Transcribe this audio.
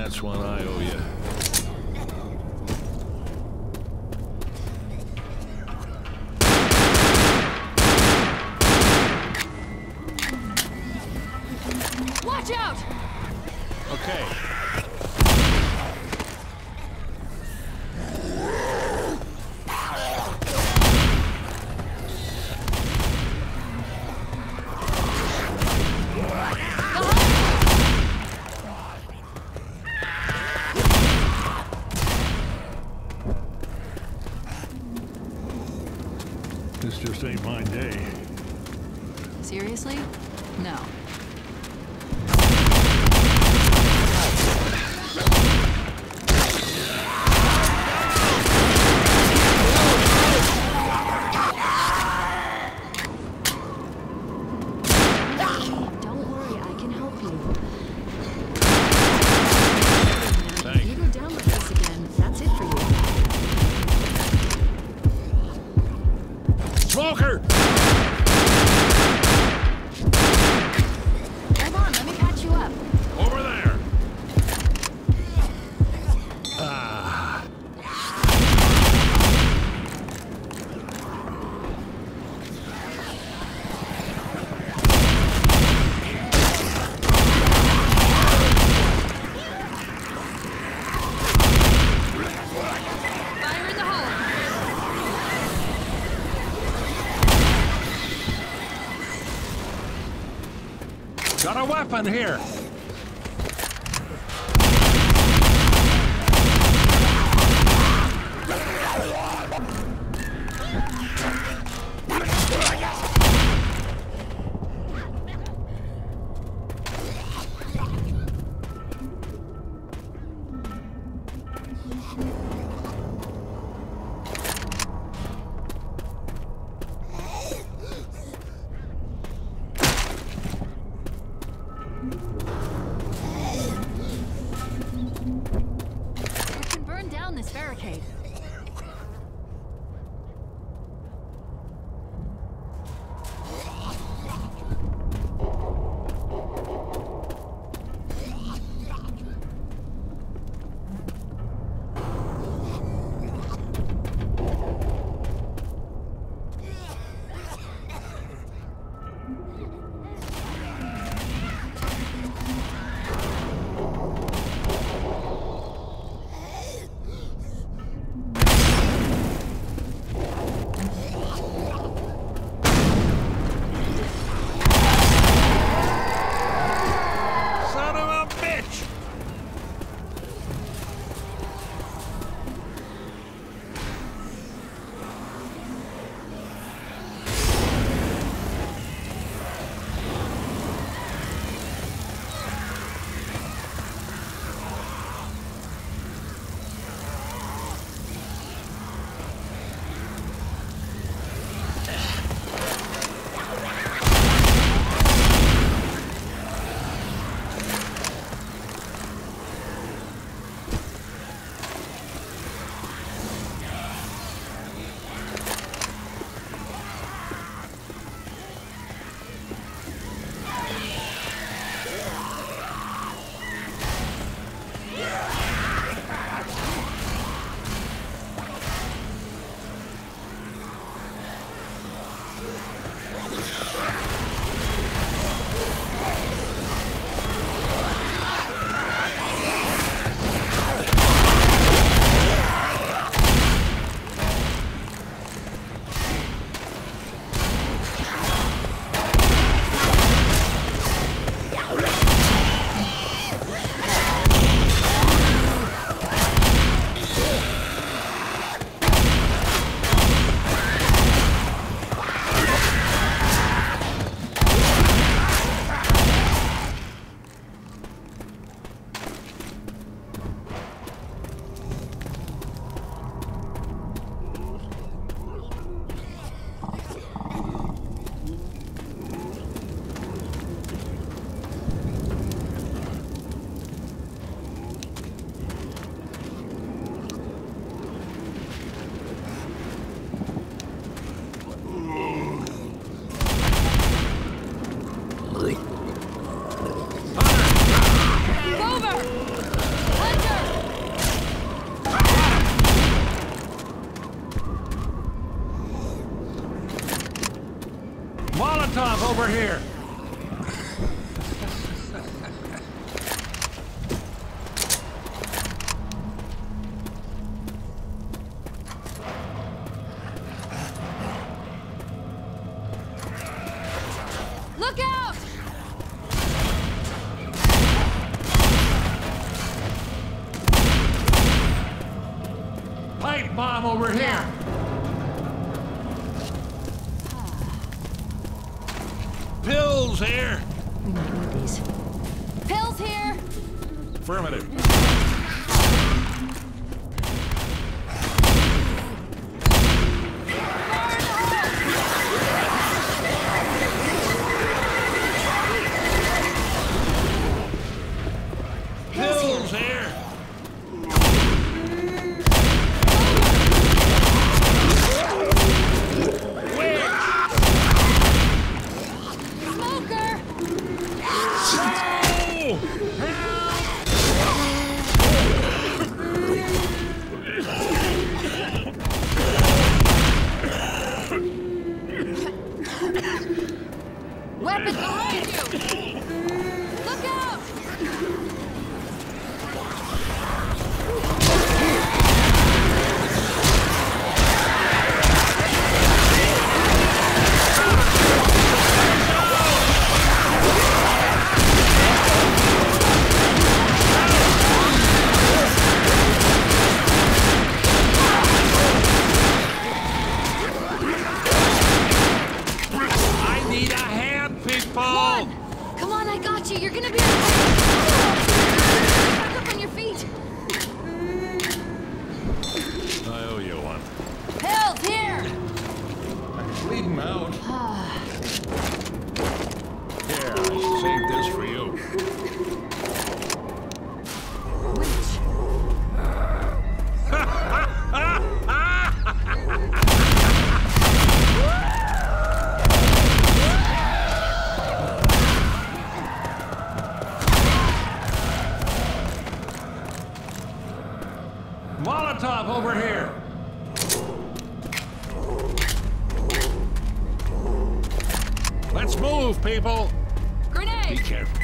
That's one I owe you. Watch out! Okay. This just ain't my day. Seriously? No. Don't worry, I can help you. Thank you. If you go down like this again, that's it for you. Smoker! Hold on, let me patch you up. Over there! Ah. Fire in the hole. Got a weapon here! over here. Look out! Pipe bomb over here. Pills here. We might need these. Pills here! Affirmative. Pills here. Smoker! Weapon behind you! Look out! I need a hand, people. Come on, I got you. You're gonna be back up on your feet. I owe you one. Pills here! I can bleed him out. Here, I saved this for you. Which? Molotov over here. Let's move, people. Be Grenade! careful.